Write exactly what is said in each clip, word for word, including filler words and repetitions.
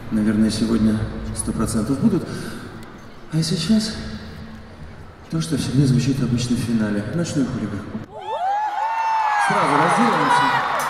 наверное, сегодня сто процентов будут. А сейчас то, что всегда звучит обычно в финале. Ночной хулиган. Сразу разделаемся.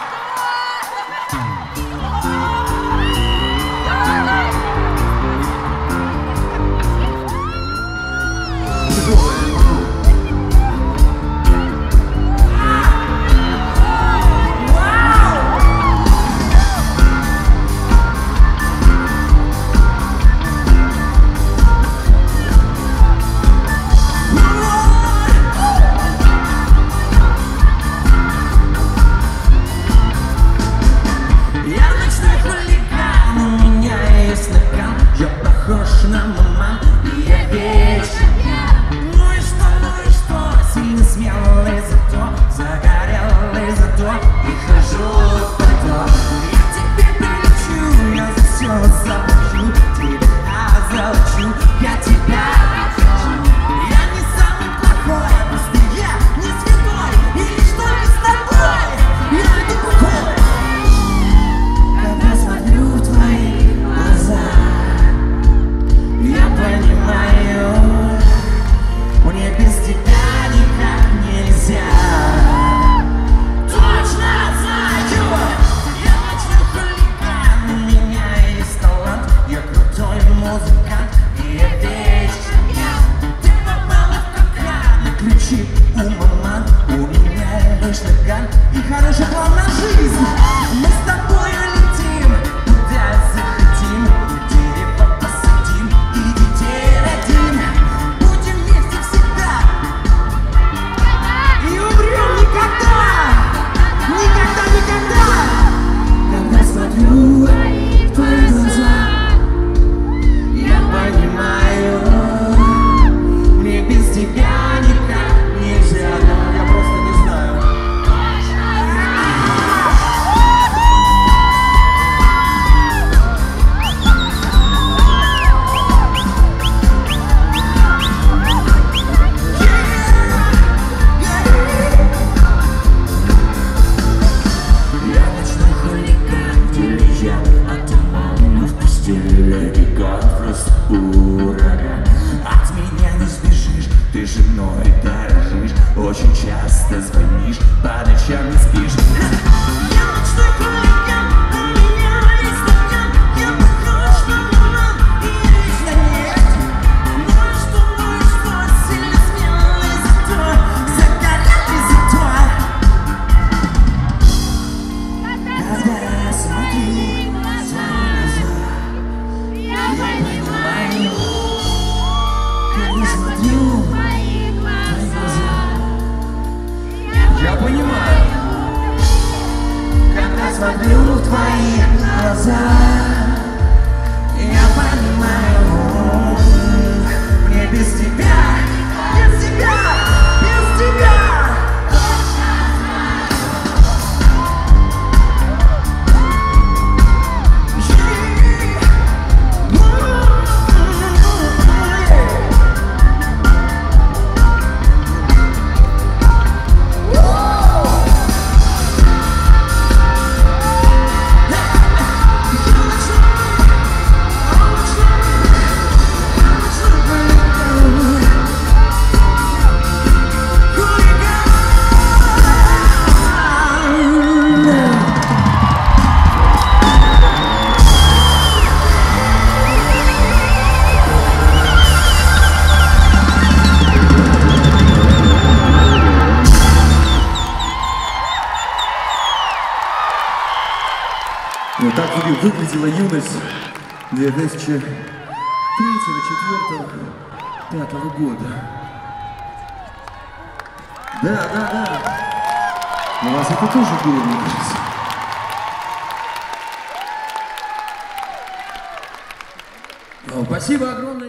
Очень часто звонишь, по ночам не спишь. Я ночной хулиган, у меня есть стакан. Я похож на роман, и лично нет. Ну и что, ну и что, сильно смелый зато, загорелый зато. Когда я смотрю в твои глаза, я понимаю, когда смотрю. Я понимаю, когда смотрю в твои глаза, я понимаю, мне без тебя, без тебя, без тебя. Вот так выглядела юность две тысячи третьего, четвёртого, пятого года. Да, да, да. У вас это тоже было, мне кажется. Спасибо огромное.